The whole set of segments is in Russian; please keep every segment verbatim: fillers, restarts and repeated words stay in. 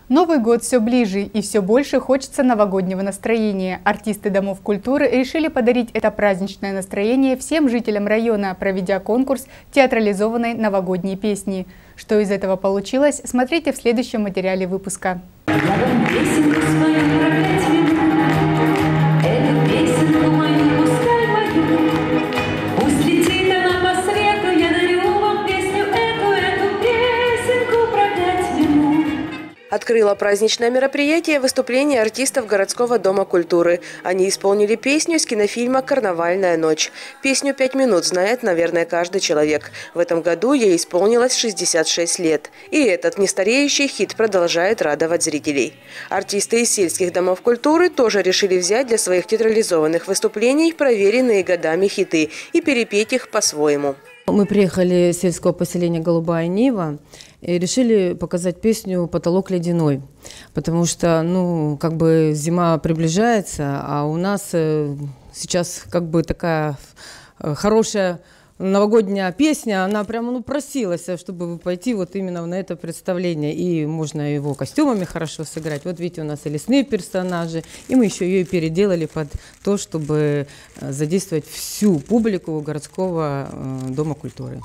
Новый год все ближе и все больше хочется новогоднего настроения. Артисты Домов культуры решили подарить это праздничное настроение всем жителям района, проведя конкурс театрализованной новогодней песни. Что из этого получилось, смотрите в следующем материале выпуска. Открыло праздничное мероприятие выступление артистов городского дома культуры. Они исполнили песню из кинофильма «Карнавальная ночь». Песню «Пять минут» знает, наверное, каждый человек. В этом году ей исполнилось шестьдесят шесть лет. И этот нестареющий хит продолжает радовать зрителей. Артисты из сельских домов культуры тоже решили взять для своих театрализованных выступлений проверенные годами хиты и перепеть их по-своему. Мы приехали из сельского поселения «Голубая Нива» и решили показать песню «Потолок ледяной», потому что, ну, как бы зима приближается, а у нас сейчас как бы такая хорошая новогодняя песня, она прямо, ну, просилась, чтобы пойти вот именно на это представление. И можно его костюмами хорошо сыграть. Вот видите, у нас и лесные персонажи, и мы еще ее переделали под то, чтобы задействовать всю публику городского дома культуры.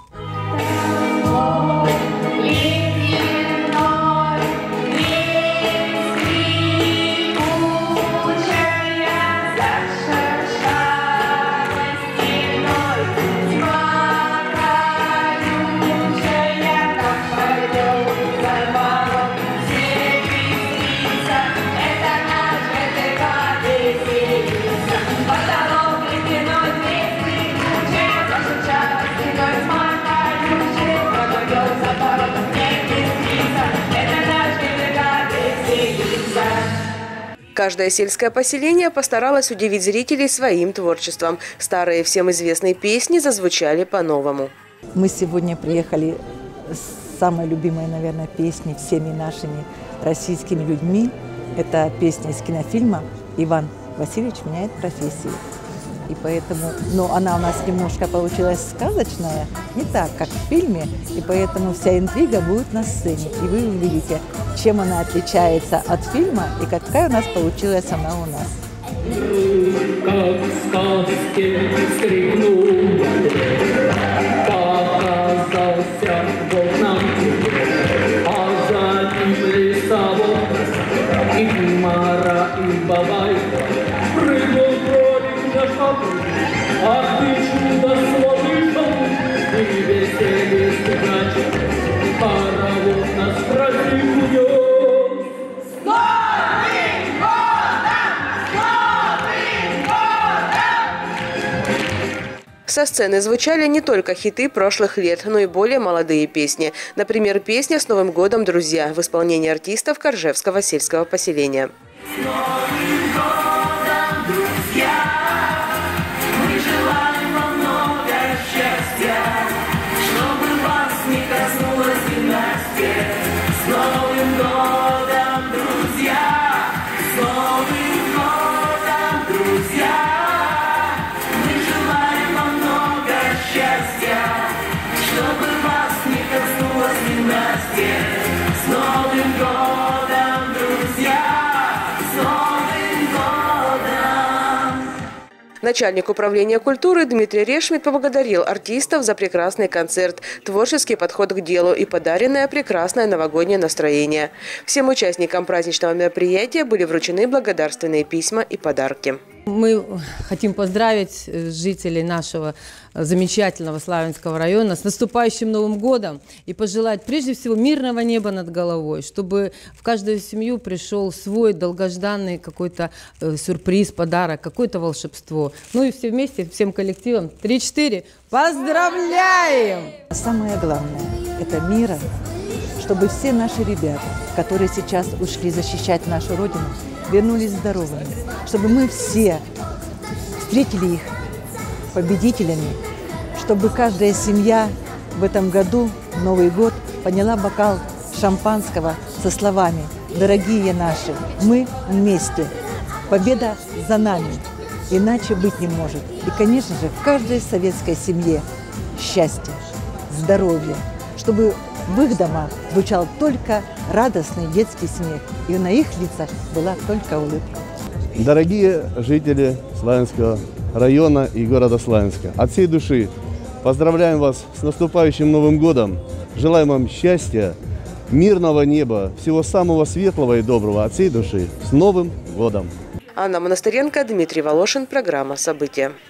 Каждое сельское поселение постаралось удивить зрителей своим творчеством. Старые всем известные песни зазвучали по-новому. Мы сегодня приехали с самой любимой, наверное, песней всеми нашими российскими людьми. Это песня из кинофильма «Иван Васильевич меняет профессию». И поэтому, но она у нас немножко получилась сказочная, не так, как в фильме, и поэтому вся интрига будет на сцене. И вы увидите, чем она отличается от фильма и какая у нас получилась она у нас. Как в сказке скрипнул, показался Бог нам, а за ним лесовод, и Мара, и Бабай. Прыгнул кролик на шапку, а ты чудо слышал, и веселье стыгача, паровоз нас прозрел. Со сцены звучали не только хиты прошлых лет, но и более молодые песни. Например, песня «С Новым годом, друзья» в исполнении артистов Коржевского сельского поселения. Начальник управления культуры Дмитрий Решмит поблагодарил артистов за прекрасный концерт, творческий подход к делу и подаренное прекрасное новогоднее настроение. Всем участникам праздничного мероприятия были вручены благодарственные письма и подарки. Мы хотим поздравить жителей нашего замечательного Славянского района с наступающим Новым годом и пожелать прежде всего мирного неба над головой, чтобы в каждую семью пришел свой долгожданный какой-то сюрприз, подарок, какое-то волшебство. Ну и все вместе, всем коллективом, три-четыре, поздравляем! Самое главное – это мира, чтобы все наши ребята, которые сейчас ушли защищать нашу Родину, вернулись здоровыми, чтобы мы все встретили их победителями, чтобы каждая семья в этом году, Новый год, подняла бокал шампанского со словами «Дорогие наши, мы вместе, победа за нами, иначе быть не может». И, конечно же, в каждой советской семье счастье, здоровье, чтобы в их домах звучал только радостный детский смех, и на их лицах была только улыбка. Дорогие жители Славянского района и города Славянска, от всей души поздравляем вас с наступающим Новым годом, желаем вам счастья, мирного неба, всего самого светлого и доброго от всей души. С Новым годом! Анна Монастыренко, Дмитрий Волошин, программа «События».